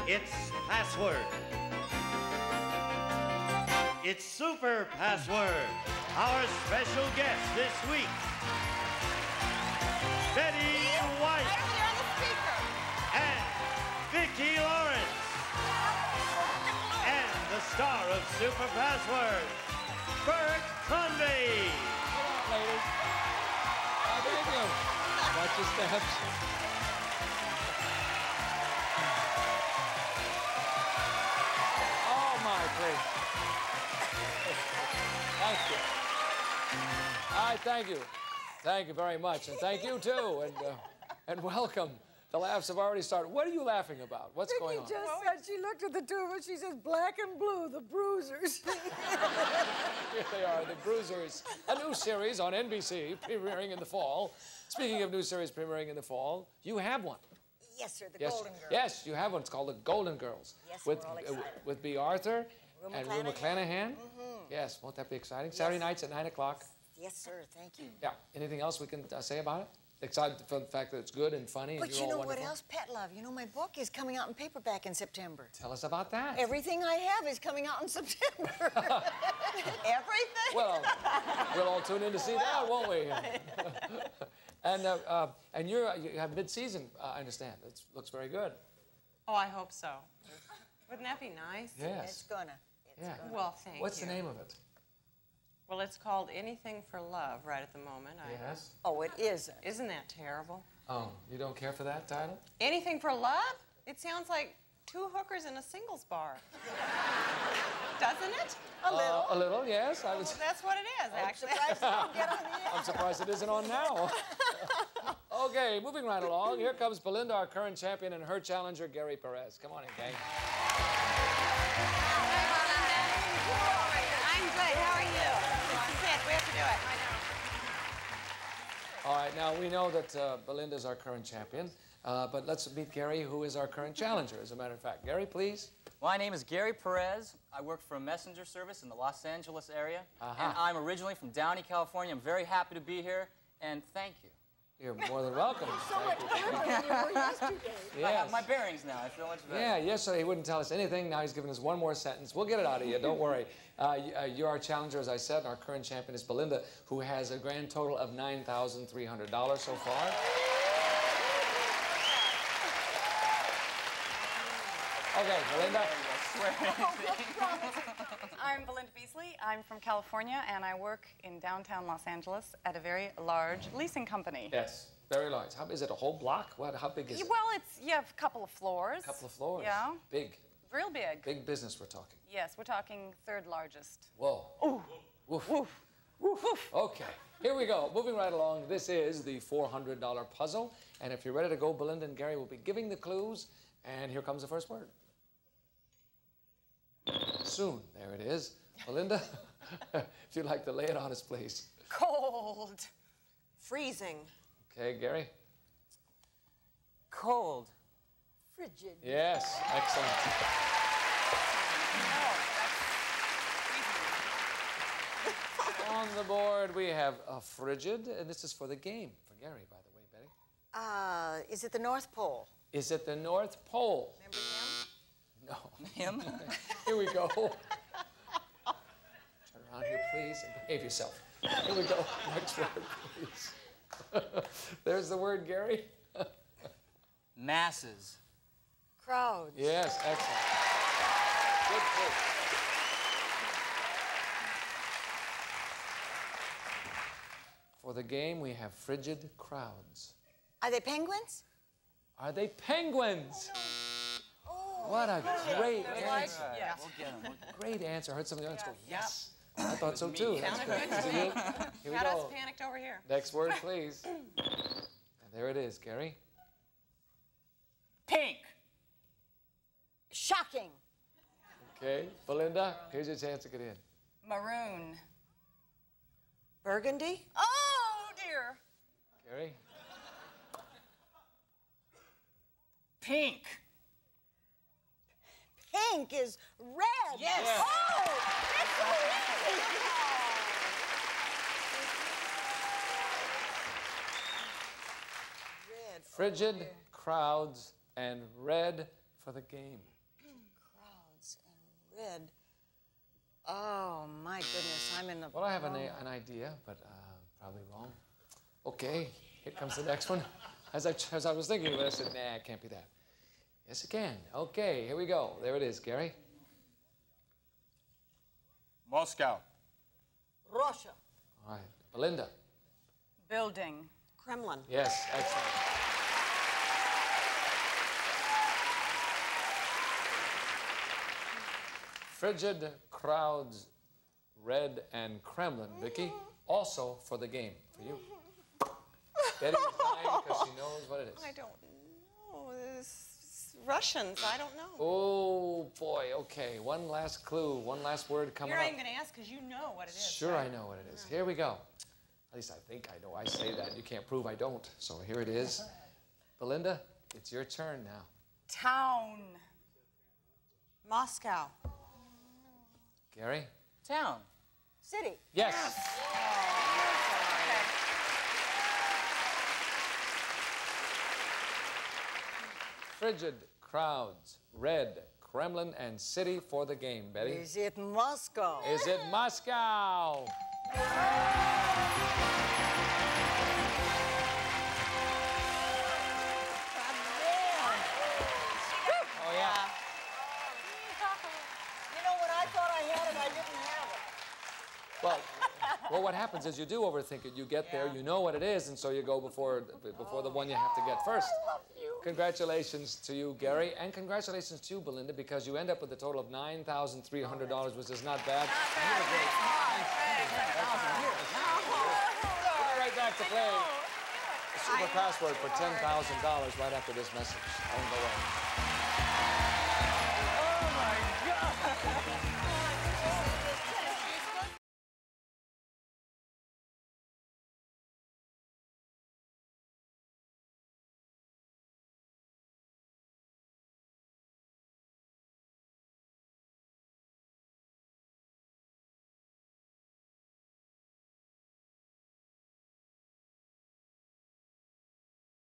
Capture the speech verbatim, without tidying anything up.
It's Password. It's Super Password. Our special guest this week, Betty White. Right over there on the speaker. And Vicki Lawrence. And the star of Super Password, Bert Convy. Come on, ladies. Oh, thank you. Watch your steps. Oh, my, please. Thank you. All right, thank you. Thank you very much. And thank you, too. And, uh, and welcome. The laughs have already started. What are you laughing about? What's Vicki going on? just said, she looked at the two of us, she says, black and blue, the bruisers. Here they are, the Bruisers. A new series on N B C, premiering in the fall. Speaking of new series premiering in the fall, you have one. Yes, sir, the Yes, Golden Girls. yes, you have one. It's called The Golden Girls. Yes, with, we're all uh, excited. with B. Arthur Rue and Rue McClanahan. McClanahan. Mm-hmm. Yes, won't that be exciting? Saturday nights at nine o'clock. Yes, sir, thank you. Yeah. Anything else we can uh, say about it? Excited for the fact that it's good and funny and But you're you all know what wonderful? else, Pet Love? You know, my book is coming out in paperback in September. Tell us about that. Everything I have is coming out in September. Everything? Well, we'll all tune in to see that, won't we? and uh, uh, and you're you have mid-season, uh, I understand. It looks very good. Oh, I hope so. Wouldn't that be nice? Yes. It's gonna. It's Yeah. gonna. Well, thank What's you. the name of it? Well, it's called Anything for Love right at the moment. I- Yes. Oh, it isn't. Isn't that terrible? Oh, you don't care for that title? Anything for Love? It sounds like two hookers in a singles bar. Doesn't it? A little. Uh, a little, yes. I was. That's what it is, actually. Surprised you didn't get on the air. I'm surprised it isn't on now. Okay, moving right along. Here comes Belinda, our current champion, and her challenger, Gary Perez. Come on in, gang. I'm good. How are you? This is it. We have to do it. All right, now we know that uh, Belinda is our current champion, uh, but let's meet Gary, who is our current challenger, as a matter of fact. Gary, please. My name is Gary Perez. I work for a messenger service in the Los Angeles area. Uh-huh. And I'm originally from Downey, California. I'm very happy to be here, and thank you. You're more than welcome. So much better than you were yesterday. I have Yes. my bearings now. I feel much better. Yeah, yesterday he wouldn't tell us anything. Now he's giving us one more sentence. We'll get it out of you, don't worry. Uh, y- uh, you're our challenger, as I said, and our current champion is Belinda, who has a grand total of nine thousand three hundred dollars so far. Okay, Belinda. I'm Belinda Beasley. I'm from California, and I work in downtown Los Angeles at a very large leasing company. Yes, very large. How, is it a whole block? What? How big is it? Well, it's you have a couple of floors. A couple of floors. Yeah. Big. Real big. Big business we're talking. Yes, we're talking third largest. Whoa. Ooh. Woof. Woof. Woof. Okay, here we go. Moving right along. This is the four hundred dollar puzzle. And if you're ready to go, Belinda and Gary will be giving the clues. And here comes the first word. Soon. There it is. Belinda, if you'd like to lay it on us, please. Cold. Freezing. Okay, Gary? Cold. Frigid. Yes, excellent. On the board, we have a frigid, and this is for the game. For Gary, by the way, Betty. Uh, is it the North Pole? Is it the North Pole? Remember him? No. Him? Here we go. Turn around here, please, and behave yourself. Here we go. Next word, please. There's the word, Gary. Masses. Crowds. Yes, excellent. Good clue. For the game, we have frigid crowds. Are they penguins? Are they penguins? Oh, What a great Like, answer. yeah. We'll get him. Great answer. I heard somebody else go, Yeah. yes. I thought so too. That's Sounded good. good to me. Here we Got us go. panicked over here. Next word, please. And there it is, Gary. Pink. shocking. Okay, Belinda, here's your chance to get in. Maroon. Burgundy? Oh, dear. Gary? Pink. Pink is red. Yes. Oh, that's so easy. Red. Frigid, crowds, and red for the game. red. Oh, my goodness, I'm in the... Well, I have an, an idea, but uh, probably wrong. Okay, here comes the next one. As I, as I was thinking of it, I said, nah, it can't be that. Yes, it can. Okay, here we go. There it is, Gary. Moscow. Russia. All right, Belinda. Building. Kremlin. Yes, excellent. Frigid crowds, red and Kremlin. Vicky, also for the game, for you. Betty is dying because she knows what it is. I don't know. It's Russians. I don't know. Oh, boy, okay. One last clue, one last word coming You're up. not even going to ask because you know what it is. Sure, right? I know what it is. Here we go. At least I think I know. I say that. You can't prove I don't. So here it is. Belinda, it's your turn now. Town. Moscow. Gary? Town. City. Yes. Frigid crowds, red, Kremlin, and city for the game. Betty? Is it Moscow? Is it Moscow? Oh, yeah. You know, when I thought I had it, I didn't have it. Well, well, what happens is you do overthink it. You get there, you know what it is, and so you go before, before the one you have to get first. I love you. Congratulations to you, Gary, and congratulations to you, Belinda, because you end up with a total of nine thousand three hundred dollars, which is not bad. We'll be right back to play the Super Password for ten thousand dollars right after this message. Don't go away.